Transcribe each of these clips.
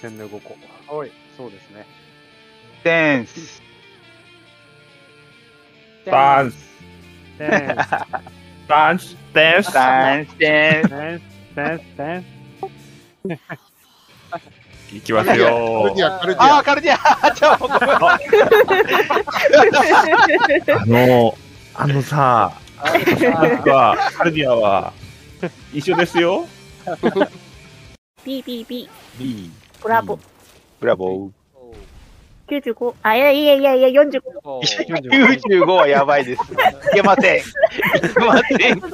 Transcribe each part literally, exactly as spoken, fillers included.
戦でごこ。 はい、そうですね。 デンス。 ダンス。 デンス。 ダンス。デンス。 ダンスデンス。 デンス。デンス。デンス。 いきますカルデよ。 ィア、カルディああ、 ア。 カルディアちょ、ごめん。 あの、あのさ、僕は、カルディアは、一緒ですよ。 ビービービ B。 ー。ブラボー。 ブラボー。 きゅうじゅうご。あ、いやいやいやいや、よんじゅうご。 きゅうじゅうごはやばいです。いけません。いけません。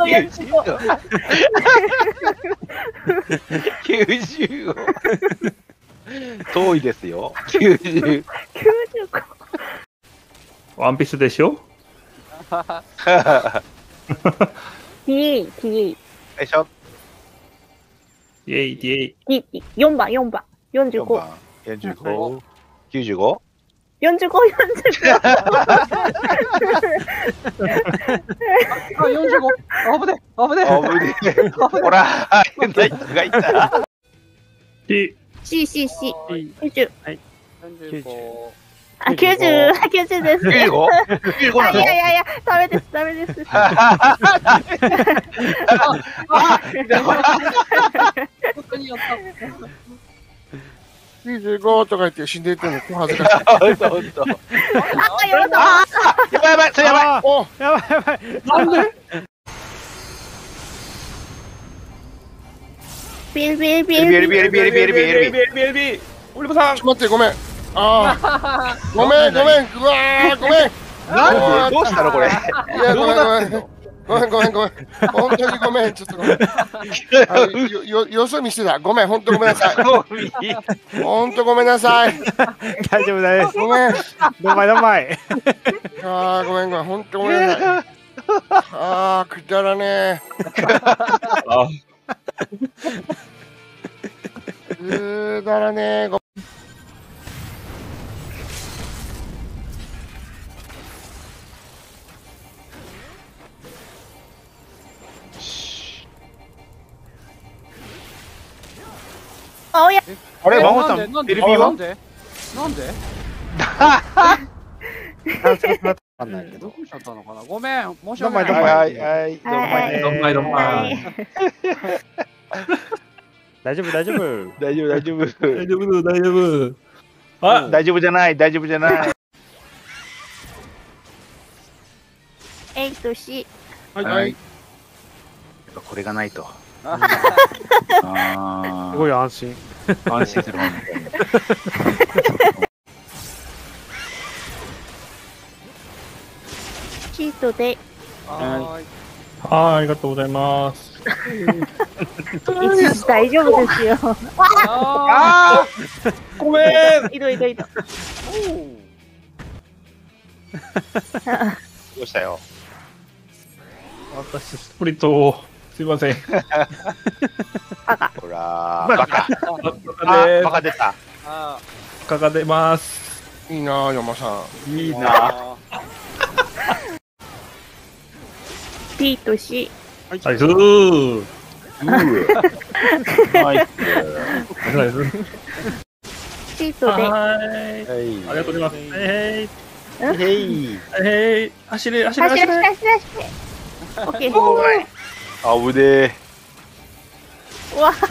きゅうじゅうご。遠いですよ。きゅうじゅう。 きゅうじゅうご。 ワンピースでしょ。 ティーエー、ティーエー。 よいしょ。 イェイ、イェイ。 よんばん、よんばん。よんじゅうご。 よんばん。よんじゅうご。きゅうじゅうご。 よんじゅうご、よんじゅうご。 あ、よんじゅうご。危ね、危ね。 あぶねえ。ほら、変な人がいた。 C。 C、C、C。きゅうじゅう。 よんじゅうご。 あ、きゅうじゅう、きゅうじゅうです。 きゅうじゅうご？ きゅうじゅうごあ、 ないの？ やいやいや、ダメです、ダメです。 本当にやった。 きゅうじゅうごとか言って死んでいってんの、恥ずかしい。 ほんとほんと。 あ、やばい。 やばいやばい、それやばい。 あおーやばいやばい。 なんでビリビリビビリビリ。 リビリビリビリビリビリビリ。 ビリビリビリ。オリバさんちょっと待って、ごめん。ああ。ごめん、ごめん。うわー、ごめん。 なんでどうしたのこれ。 いや、ごめん、ごめん。ごめん、ごめん、ごめん。本当にごめん。ちょっとごめん。あのよ、よ、よそ見してた。ごめん、本当ごめんなさい。本当ごめんなさい。 大丈夫大丈夫。 ごめん。 どんまいどんまい。 ああ、ごめん、ごめん。本当ごめんなさい。ああ、くだらねえ。 あ、 くだらねえ。ごあ、おや。 あれ、 えマホさん、 なんでベルビーはなんでなんであ、ちょっと待って。わかんないけど。 どうしちゃったのかな。ごめん、申しどんま訳いない。 どんまい。 はいはい、どうもね。 どんまいどんまい。 大丈夫大丈夫。 大丈夫、大丈夫。 大丈夫、大丈夫。あ、 大丈夫じゃない、大丈夫じゃない。 エイト C。 はい。やっぱこれがないと。あすごい安心。 あ、安心するもんね。 シートで。 はーい。 はい、ありがとうございます。 大丈夫ですよ。 あごめん。 いどいどいど。 どうしたよ。 私、スプリットを、すいません。 ほら、バカ。 バあ、 でバカ出た。 あバカが出ます。 いいなあ、山さん。 いいー。 な。 あ B と C。 はい、ズー。 うー。はい。 シートで。 はい。 はい。 ありがとうございます。へい。 へい。 へい。走れ、走れ、 走れ走れ。 走れ走れ。オッケー。 あぶねえ。 うわ。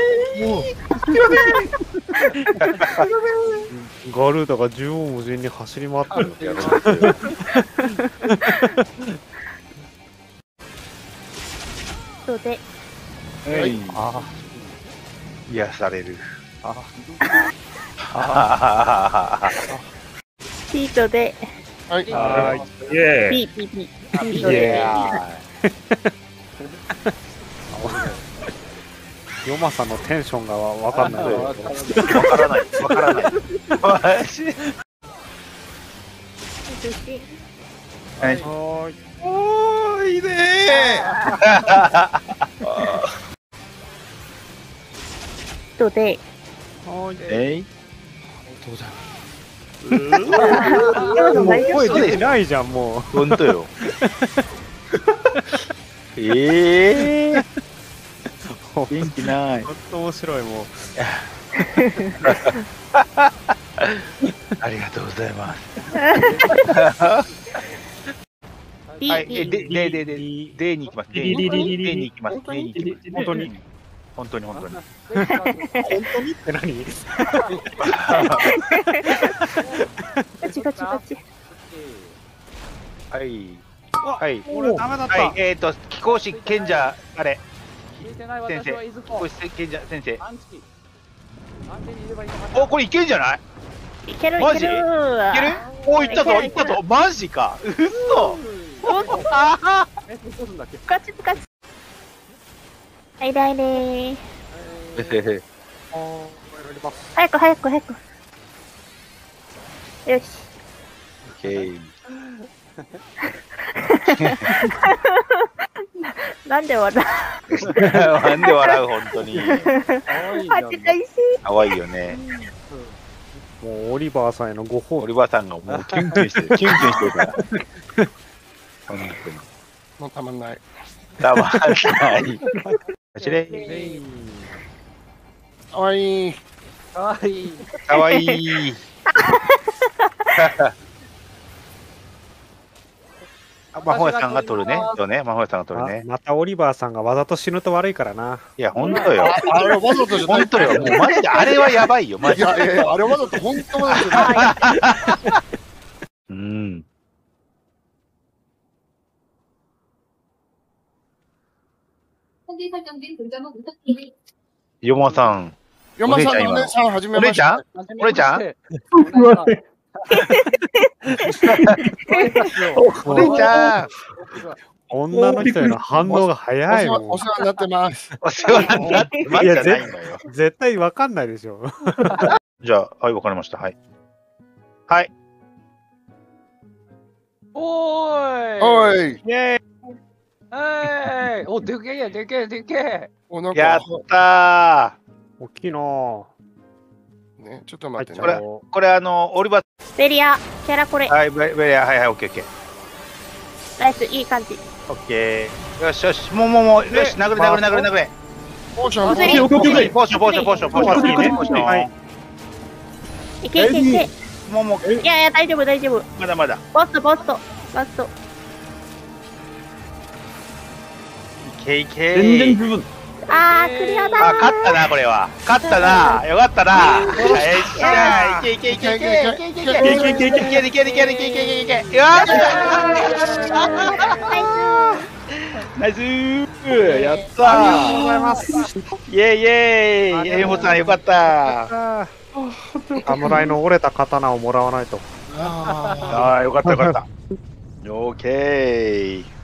ガルーダが縦横無尽に走り回ってる。 やろう。 シートで。 はい。 あ癒される。 あ。 あシートで。 はい。 はイェーイ。 B、B、B。シーいトで。 やヨマさんのテンションがわかんない。 ー。わからない。わからない。マジ。 シート C。 はい。 はーい。 おー、いいねシートで。 はーい。 えい。 もう大丈夫。 声出てないじゃん、もう。 ほんとよ。ええ。元気ない。 ほんと面白い、もう。 ありがとうございます。 リはい、え、 リで、で、で、で、でに行きます。でにリリリリリでに行きます。でに行きます。 本当に本当に、本当に。 本本当にって何？ ガチガチガチ。 はい。はい。 俺ダメだった。 はい、えっと、貴公子賢者、あれ、 聞いてない先生私はいず貴こ公子賢者先生。 アンチアンチにいればいいのかな。 お、これいけんじゃない？ いけるいマジける。いいける？お、いったぞ、いったぞ、マジか。うっそ。 え、どうすんだっけ。 ガチガチ。はい、だいねー。早く早く早く。よし。 オッケー。 なんで笑なんで笑う、本当に。 う？恥ずかしい。 可愛いよね。 もうオリバーさんへのご褒美。 オリバーさんがもうキュンキュンしてる、キュンキュンしてるから。本当に。 もうたまんない。 たまらない。走れ。 かわいい。 かわいい。 かわいい。魔法さんが取るね。そうね、魔法さんが取るね。 あまたオリバーさんがわざと死ぬと悪いからな。 いや、本当よ。 あれわざとじゃない。 本当よ。もうマジで、あれはやばいよ、マいジで。 やいやいや、あれわざと本当わざとじゃない。 うん。よまさん。 山さんのお姉さんはじめまして。 お姉ちゃんお姉ちゃん。 女の人への反応がお早い世話もん。 お世話になってます。 お世話になってますじゃないのよ。 絶対わかんないでしょ。 じゃあ、はい、わかりました。はい。はい。 おーい。 おい。 イェーイ。 えい。お、でけえ、でけえ、でけえ。 おなんやっか、 た大きいなぁ。 ね、ちょっと待ってね。 これー。これ、あの、オリバベリア、キャラこれー、。はい、ベベリア、はいはい、オッケーオッケー。 ナイス、いい感じ。 オッケー。よしよし、もうもうもう、よし、殴れ殴れ殴れ殴れ。 ポーション、 お尻ポーションポーション、ポーション、ポーション、ポーション、ポーション、いいね、ポーション。 はいいけいけいけ。 もうもう、 いやいや、大丈夫大丈夫。 まだまだ。 ボストボスト。ボスト。 いけいけ全然十分。 あー、クリアだあ、勝ったな、これは。勝ったな。よかったな。よっしゃ。いけいけいけいけいけいけいけいけいけいけいけいけいけいけいけいけ。よっしゃ。ナイスー。やったありがとうございます。 ー。イェイイェイ。エイモさん、よかった。 あー侍の折れた刀をもらわないと。 あああ、よかったよかった。オーケー。